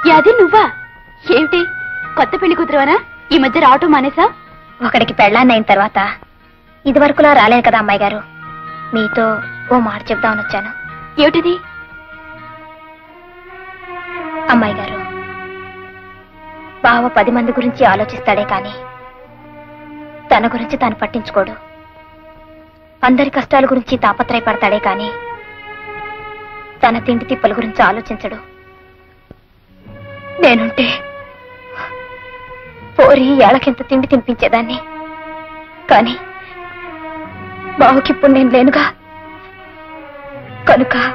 అది నువ్వా? ఏమిటి కొత్త పెళ్లి కూతురువనా? ఈ మధ్య రావటం మానేసా? ఒకడికి పెళ్ళాన్నైన తర్వాత ఇదివరకులా రాలేను కదా అమ్మాయి గారు. మీతో ఓ మాట చెప్దామని వచ్చాను. ఏమిటిది? అమ్మాయి గారు, బావ 10 మంది గురించి ఆలోచిస్తాడే కాని తన గురించి తాను పట్టించుకోడు. అందరి కష్టాల గురించి తాపత్రయపడతాడే కాని తన తిండి తిప్పల గురించి ఆలోచించడు. నేనుంటే పోరి ఏళ్ళకింత తిండి తినిపించేదాన్ని. కాని బావకిప్పుడు నేను లేనుగా. కనుక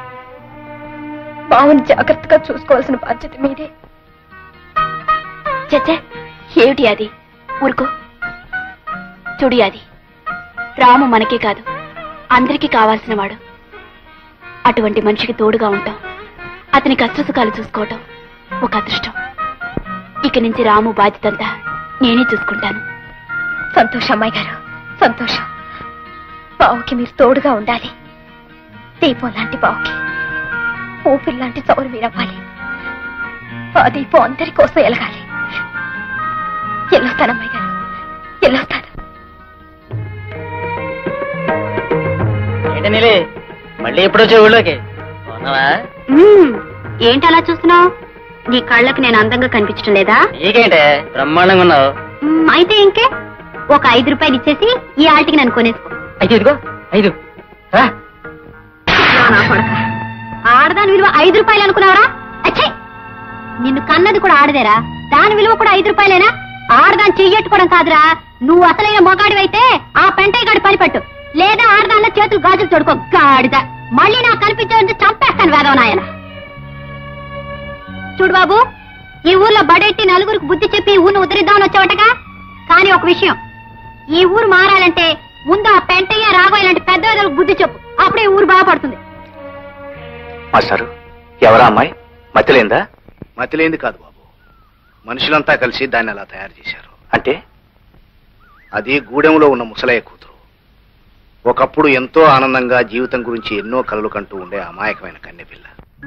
బావని జాగ్రత్తగా చూసుకోవాల్సిన బాధ్యత మీదే. చచ్చే, ఏమిటి అది? ఊరుకో. చూడి, అది రాము మనకే కాదు అందరికీ కావాల్సిన వాడు. అటువంటి మనిషికి తోడుగా ఉంటాం, అతని కష్టసుఖాలు చూసుకోవటం ఒక అదృష్టం. ఇక నుంచి రాము బాధ్యతంతా నేనే చూసుకుంటాను. సంతోషం అమ్మాయి గారు, సంతోషం. బావుకి మీరు తోడుగా ఉండాలి. దీపం లాంటి బావుకి ఊపిరి లాంటి చౌరు మీరవ్వాలి. ఆ దీపం అందరి కోసం ఎలగాలి. వెళ్ళొస్తాను అమ్మాయి గారు, వెళ్ళొస్తాను. మళ్ళీ ఎప్పుడు వచ్చే ఊళ్ళోకి? ఏంటి అలా చూస్తున్నావు? నీ కళ్ళకి నేను అందంగా కనిపించడం లేదా? నీకేంటే బ్రహ్మాండంగా ఉన్నావు. అయితే ఇంకే ఒక 5 రూపాయలు ఇచ్చేసి ఈ ఆల్టికి నన్ను కొనేసుకో. అయితే ఇదిగో 5. ఆడదాని విలువ 5 రూపాయలు అనుకున్నావరా? అచ్చే, నిన్ను కన్నది కూడా ఆడదేరా, దాని విలువ కూడా 5 రూపాయలేనా? ఆడదాన్ని చెయ్యట్టుకోవడం కాదురా. నువ్వు అసలైన మొగాడివైతే ఆ పెంటయ్య గాడి పనిపట్టు, లేదా ఆడదానిలో చేతులు గాజులు తోడుకో. గాడిద మళ్ళీ నాకు కనిపించే చంపేస్తాను వేదవనాయన. చూడు బాబు, ఈ ఊర్లో బడెట్టి నలుగురికి బుద్ధి చెప్పి ఈ ఊరిని ఉద్ధరిద్దామని వచ్చావటగా. కానీ ఒక విషయం, ఈ ఊరు మారాలంటే ముందు ఆ పెంటయ్య రాఘవ ఇలాంటి పెద్ద బుద్ధి చెప్పు, అప్పుడే ఊరు బాగుపడుతుంది. మాస్టారు, ఎవరా అమ్మాయి? మతిలేందా? మతిలేంది కాదు బాబు, మనుషులంతా కలిసి దాన్ని అలా తయారు చేశారు. అంటే అది గూడెంలో ఉన్న ముసలయ్య కూతురు. ఒకప్పుడు ఎంతో ఆనందంగా జీవితం గురించి ఎన్నో కలలు కంటూ ఉండే అమాయకమైన కన్నెపిల్ల.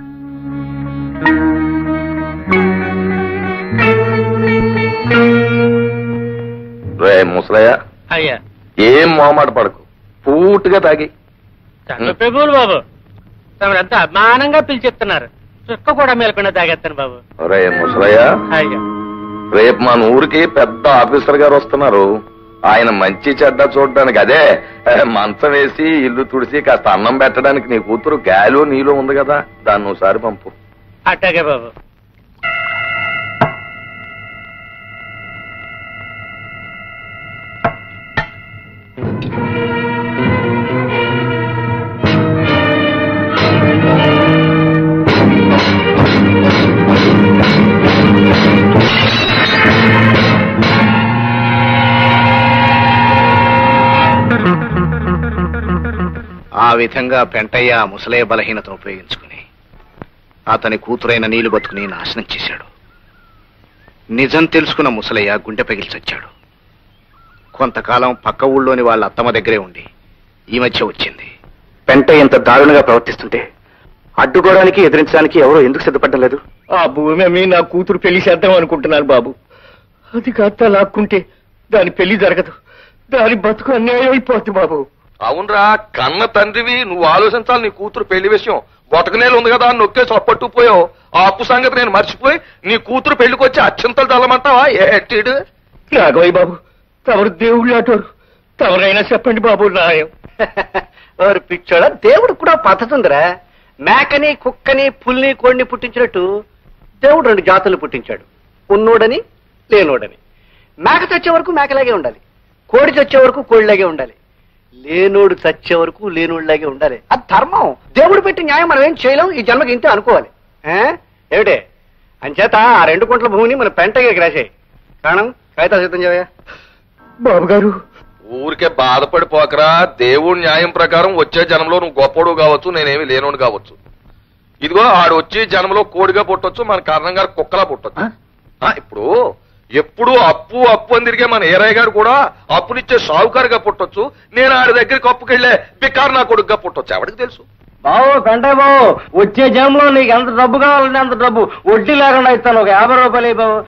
రే ముసలయ్య, అయ్యా ఏం మొహమాట పడకు, పూర్తిగా తాగి. చంద్రప్రభువులు బాబు, తమరంతా అభిమానంగా పిలిచెప్తున్నారు. చుక్క కూడా మేలకుండా తాగేస్తాను బాబు. రే ముసలయ్య, అయ్యా రేపు మన ఊరికి పెద్ద ఆఫీసర్ గారు వస్తున్నారు. ఆయన మంచి చెడ్డ చూడడానికి, అదే మంచం వేసి ఇల్లు తుడిసి కాస్త అన్నం పెట్టడానికి నీ కూతురు గాలో నీలో ఉంది కదా, దాన్ని ఒకసారి పంపు. అట్టాగే బాబు. ఆ విధంగా పెంటయ్య ముసలయ్య బలహీనతను ఉపయోగించుకుని అతని కూతురైన నీళ్లు బతుకుని నాశనం చేశాడు. నిజం తెలుసుకున్న ముసలయ్య గుండె పగిలి చచ్చాడు. కొంతకాలం పక్క ఊళ్ళోని వాళ్ళ అత్తమ్మ దగ్గరే ఉండి ఈ మధ్య వచ్చింది. పెంటయ్య ఇంత దారుణంగా ప్రవర్తిస్తుంటే అడ్డుకోవడానికి ఎదిరించడానికి ఎవరో ఎందుకు సిద్ధపడడం లేదు? ఆ భూమి అమ్మి నా కూతురు పెళ్లి చేద్దాం అనుకుంటున్నాను బాబు. అది కాస్త లాక్కుంటే దాని పెళ్లి జరగదు, దాని బతుకు అన్యాయం అయిపోతుంది బాబు. అవునరా, కన్న తండ్రివి, నువ్వు ఆలోచించాలి. నీ కూతురు పెళ్లి విషయం బొటకనేలు ఉంది కదా, నొక్కేసి అప్పట్టుకుపోయావు. ఆ అప్పు సంగతి నేను మర్చిపోయి నీ కూతురు పెళ్లికి వచ్చి అత్యంతలు తల్లమంటావా? ఏటీడు రాఘవయ్య బాబు, తమరు దేవుళ్ళు అటోరు, తమరైనా చెప్పండి బాబు న్యాయం. వారు పిచ్చోడా, దేవుడు కూడా పద్ధతి ఉందిరా. మేకని కుక్కని పుల్ని కోడిని పుట్టించినట్టు దేవుడు 2 జాతులు పుట్టించాడు, ఉన్నోడని లేనోడని. మేక చచ్చే వరకు మేకలాగే ఉండాలి, కోడి చచ్చే వరకు కోడిలాగే ఉండాలి, లేనోడు చచ్చే వరకు లేనోడిలాగే ఉండాలి. అది ధర్మం, దేవుడు పెట్టి న్యాయం. మనం ఏం చేయలేం, ఈ జన్మకి ఇంతే అనుకోవాలి. ఏమిటే అంచేత ఆ 2 గుంటల భూమిని మన పెంటకి రాసాయి. కారణం కాగితాలు సిద్ధం చేయవయ్యా. బాబు గారు, ఊరికే బాధపడిపోకరా. దేవుడి న్యాయం ప్రకారం వచ్చే జనంలో నువ్వు గొప్పడు కావచ్చు, నేనేమి లేనోడు కావచ్చు. ఇదిగో ఆడు వచ్చి జనంలో కోడిగా పుట్టొచ్చు, మన కారణంగా కుక్కలా పుట్టొచ్చు. ఇప్పుడు ఎప్పుడు అప్పు అప్పు అని తిరిగే మన ఏరయ్య గారు కూడా అప్పునిచ్చే సావుకారుగా పుట్టొచ్చు, నేను ఆడి దగ్గరికి అప్పుకెళ్లే బికారు నా కొడుకుగా పుట్టొచ్చు. ఎవరికి తెలుసు? బావు పెంటే బావు, వచ్చే జనంలో నీకు ఎంత డబ్బు కావాలంటే అంత డబ్బు వడ్డీ లేకుండా ఇస్తాను. ఒక 50 రూపాయలు బావు.